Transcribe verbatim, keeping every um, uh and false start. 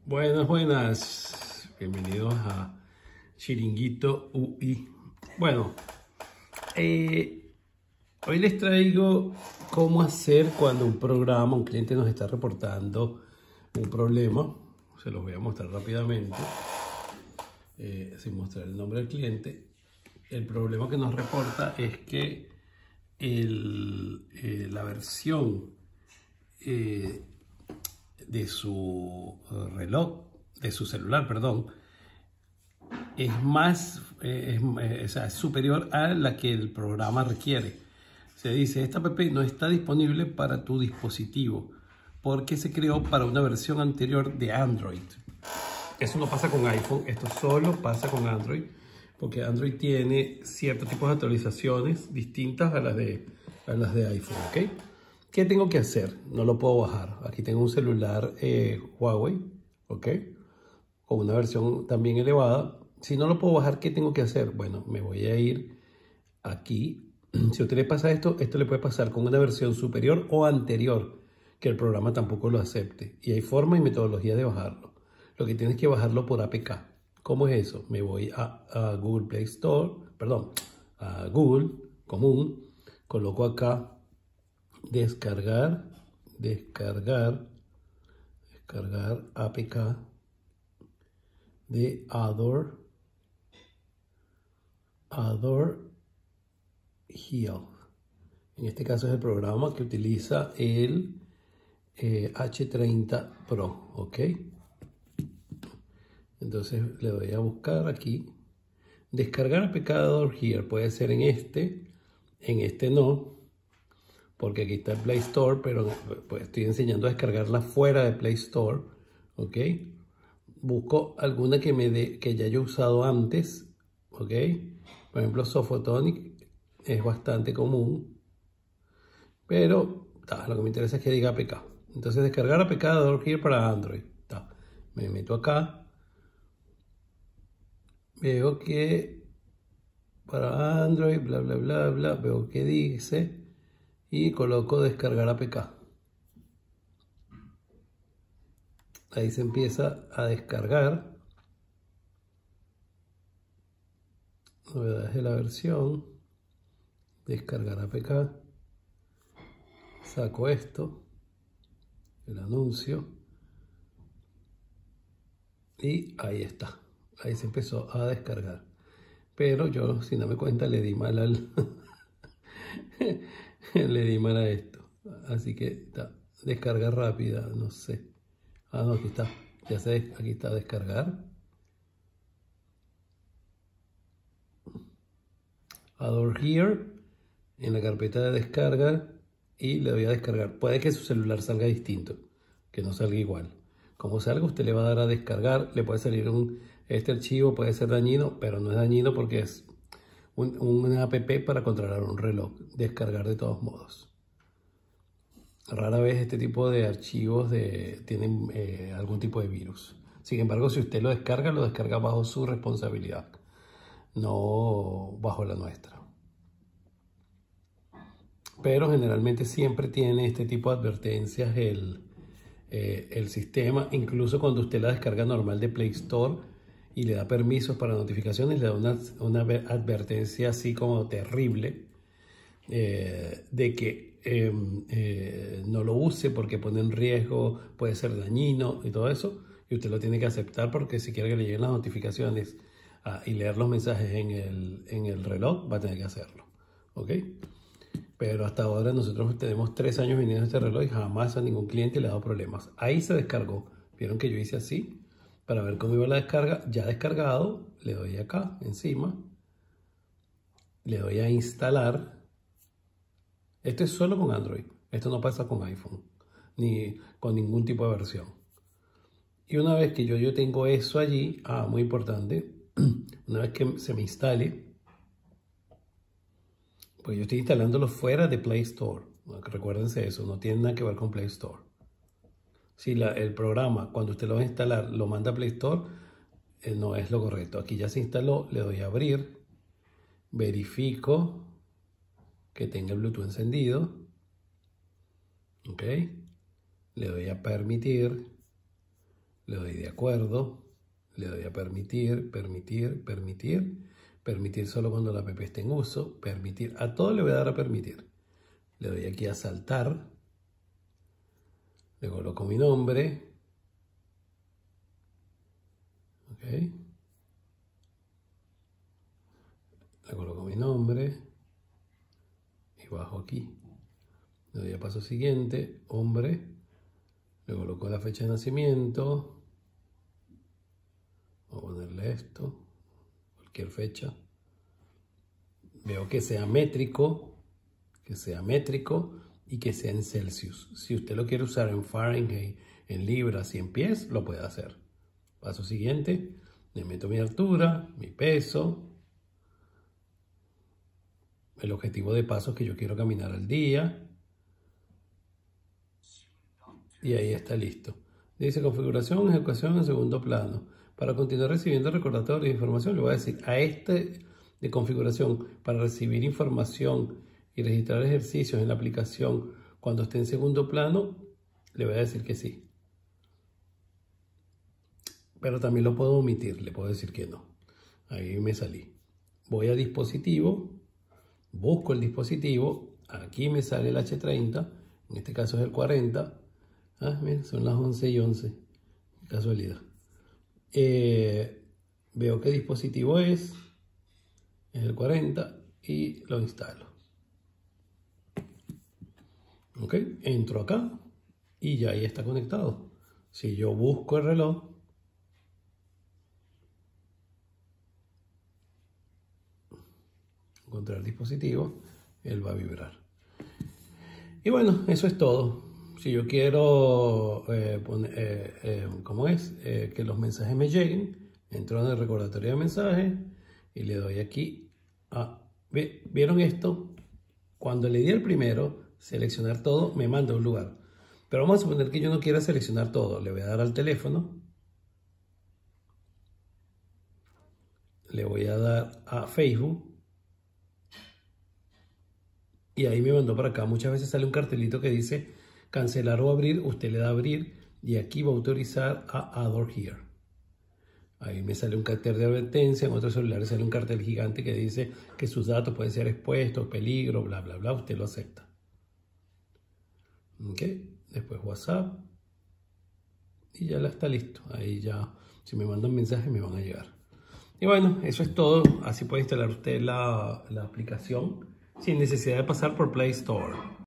Buenas, buenas. Bienvenidos a Chiringuito U I. Bueno, eh, hoy les traigo cómo hacer cuando un programa, un cliente nos está reportando un problema. Se los voy a mostrar rápidamente, eh, sin mostrar el nombre del cliente. El problema que nos reporta es que el, eh, la versión eh, de su reloj, de su celular, perdón, es más, eh, es, es, es superior a la que el programa requiere. Se dice, esta app no está disponible para tu dispositivo porque se creó para una versión anterior de Android. Eso no pasa con iPhone, esto solo pasa con Android, porque Android tiene ciertos tipos de actualizaciones distintas a las de, a las de iPhone, ¿ok? ¿Qué tengo que hacer? No lo puedo bajar. Aquí tengo un celular eh, Huawei, ¿ok? Con una versión también elevada. Si no lo puedo bajar, ¿qué tengo que hacer? Bueno, me voy a ir aquí. Si a usted le pasa esto, esto le puede pasar con una versión superior o anterior, que el programa tampoco lo acepte. Y hay forma y metodología de bajarlo. Lo que tienes que bajarlo por A P K. ¿Cómo es eso? Me voy a, a Google Play Store, perdón, a Google común, coloco acá descargar, descargar, descargar A P K de Adore, Adore Health. En este caso es el programa que utiliza el eh, H treinta Pro, ¿ok? Entonces le voy a buscar aquí, descargar A P K de Adore Here, puede ser en este, en este no, porque aquí está el Play Store, pero pues, estoy enseñando a descargarla fuera de Play Store, ¿ok? Busco alguna que, me dé, que ya haya usado antes, ¿ok? Por ejemplo, Softphotonic es bastante común, pero ta, lo que me interesa es que diga A P K. Entonces, descargar A P K de Adore Here para Android. Ta. Me meto acá, veo que para Android, bla, bla, bla, bla, veo que dice y coloco descargar A P K. Ahí se empieza a descargar. Novedades de la versión. Descargar A P K. Saco esto. El anuncio. Y ahí está. Ahí se empezó a descargar. Pero yo, sin darme cuenta, le di mal al... le di mal a esto. Así que está. Descarga rápida. No sé. Ah, no, aquí está. Ya sé, aquí está descargar. Adore Here, en la carpeta de descarga, y le doy a descargar. Puede que su celular salga distinto, que no salga igual. Como salga, usted le va a dar a descargar, le puede salir un, este archivo puede ser dañino, pero no es dañino porque es un, una app para controlar un reloj, descargar de todos modos. Rara vez este tipo de archivos de, tienen eh, algún tipo de virus. Sin embargo, si usted lo descarga, lo descarga bajo su responsabilidad, no bajo la nuestra. Pero generalmente siempre tiene este tipo de advertencias el, eh, el sistema, incluso cuando usted la descarga normal de Play Store y le da permisos para notificaciones, le da una, una advertencia así como terrible eh, de que eh, eh, no lo use porque pone en riesgo, puede ser dañino y todo eso, y usted lo tiene que aceptar porque si quiere que le lleguen las notificaciones ah, y leer los mensajes en el, en el reloj, va a tener que hacerlo, ¿ok? Pero hasta ahora nosotros tenemos tres años vendiendo este reloj y jamás a ningún cliente le ha dado problemas. Ahí se descargó. Vieron que yo hice así para ver cómo iba la descarga. Ya descargado, le doy acá encima. Le doy a instalar. Esto es solo con Android. Esto no pasa con iPhone ni con ningún tipo de versión. Y una vez que yo, yo tengo eso allí, ah, muy importante, una vez que se me instale, pues yo estoy instalándolo fuera de Play Store. Recuérdense eso, no tiene nada que ver con Play Store. Si la, el programa, cuando usted lo va a instalar, lo manda a Play Store, eh, no es lo correcto. Aquí ya se instaló, le doy a abrir, verifico que tenga el Bluetooth encendido. Ok. Le doy a permitir, le doy de acuerdo, le doy a permitir, permitir, permitir, permitir solo cuando la app esté en uso, permitir, a todo le voy a dar a permitir. Le doy aquí a saltar, le coloco mi nombre, ok, le coloco mi nombre y bajo aquí. Le doy a paso siguiente, hombre, le coloco la fecha de nacimiento. Voy a ponerle esto, cualquier fecha. Veo que sea métrico, que sea métrico y que sea en Celsius. Si usted lo quiere usar en Fahrenheit, en libras y en pies, lo puede hacer. Paso siguiente, le meto mi altura, mi peso, el objetivo de pasos que yo quiero caminar al día. Y ahí está listo. Dice configuración, ejecución en segundo plano. Para continuar recibiendo recordatorios de información, le voy a decir a este de configuración para recibir información y registrar ejercicios en la aplicación cuando esté en segundo plano, le voy a decir que sí. Pero también lo puedo omitir, le puedo decir que no. Ahí me salí. Voy a dispositivo, busco el dispositivo, aquí me sale el hache treinta, en este caso es el cuarenta. Ah, miren, son las once y once, casualidad. Eh, veo qué dispositivo es, es el cuarenta y lo instalo. Ok, entro acá y ya ahí está conectado. Si yo busco el reloj, encontrar el dispositivo, él va a vibrar. Y bueno, eso es todo. Si yo quiero, eh, poner, eh, eh, ¿cómo es? Eh, que los mensajes me lleguen, entro en el recordatorio de mensajes y le doy aquí a... ¿Vieron esto? Cuando le di el primero, seleccionar todo, me manda a un lugar. Pero vamos a suponer que yo no quiera seleccionar todo. Le voy a dar al teléfono. Le voy a dar a Facebook. Y ahí me mandó para acá. Muchas veces sale un cartelito que dice cancelar o abrir. Usted le da a abrir y aquí va a autorizar a Add or Here. Ahí me sale un cartel de advertencia. En otros celulares sale un cartel gigante que dice que sus datos pueden ser expuestos, peligro, bla, bla, bla. Usted lo acepta. Ok. Después WhatsApp. Y ya está listo. Ahí ya, si me mandan mensajes, me van a llegar. Y bueno, eso es todo. Así puede instalar usted la, la aplicación sin necesidad de pasar por Play Store.